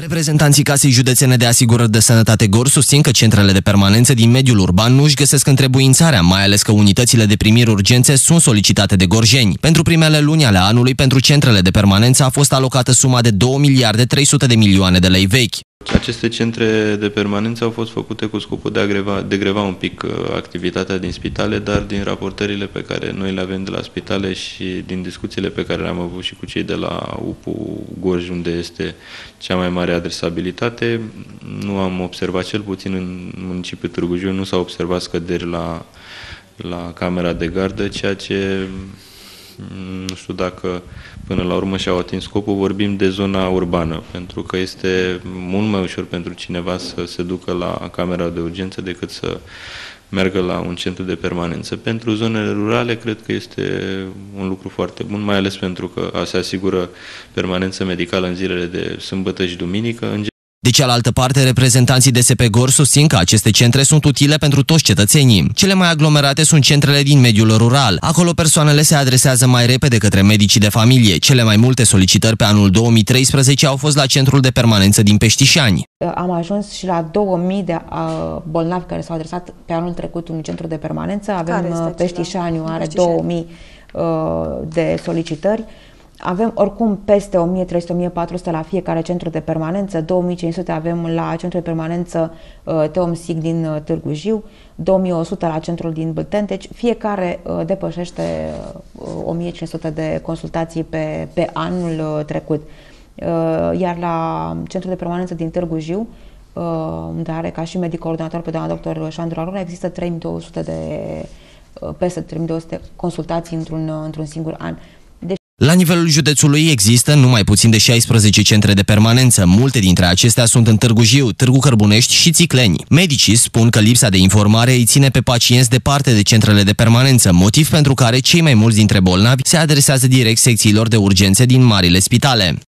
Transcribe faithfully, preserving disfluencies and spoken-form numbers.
Reprezentanții Casei Județene de Asigurări de Sănătate Gorj susțin că centrele de permanență din mediul urban nu își găsesc întrebuințarea, mai ales că unitățile de primiri urgențe sunt solicitate de gorjeni. Pentru primele luni ale anului, pentru centrele de permanență a fost alocată suma de două miliarde trei sute de milioane de lei vechi. Aceste centre de permanență au fost făcute cu scopul de a greva, de greva un pic activitatea din spitale, dar din raportările pe care noi le avem de la spitale și din discuțiile pe care le-am avut și cu cei de la U P U Gorj, unde este cea mai mare adresabilitate, nu am observat, cel puțin în municipiul Târgu Jiu, nu s-au observat scăderi la, la camera de gardă, ceea ce nu știu dacă până la urmă și-au atins scopul. Vorbim de zona urbană, pentru că este mult mai ușor pentru cineva să se ducă la camera de urgență decât să meargă la un centru de permanență. Pentru zonele rurale cred că este un lucru foarte bun, mai ales pentru că se asigură permanență medicală în zilele de sâmbătă și duminică. De cealaltă parte, reprezentanții D S P Gorj susțin că aceste centre sunt utile pentru toți cetățenii. Cele mai aglomerate sunt centrele din mediul rural. Acolo persoanele se adresează mai repede către medicii de familie. Cele mai multe solicitări pe anul două mii treisprezece au fost la centrul de permanență din Peștișani. Am ajuns și la două mii de bolnavi care s-au adresat pe anul trecut unui centru de permanență. Avem Peștișaniu, are două mii de solicitări. Avem oricum peste o mie trei sute - o mie patru sute la fiecare centru de permanență, două mii cinci sute avem la centrul de permanență uh, Teomsic din uh, Târgu Jiu, două mii o sută la centrul din Bâlten, deci fiecare uh, depășește uh, o mie cinci sute de consultații pe, pe anul uh, trecut. Uh, iar la centrul de permanență din Târgu Jiu, uh, unde are ca și medic coordonator pe doamna doctor Șandru Aruna, există trei mii două sute de, uh, peste trei mii două sute consultații într-un uh, într-un singur an. La nivelul județului există numai puțin de șaisprezece centre de permanență. Multe dintre acestea sunt în Târgu Jiu, Târgu Cărbunești și Țicleni. Medicii spun că lipsa de informare îi ține pe pacienți departe de centrele de permanență, motiv pentru care cei mai mulți dintre bolnavi se adresează direct secțiilor de urgențe din marile spitale.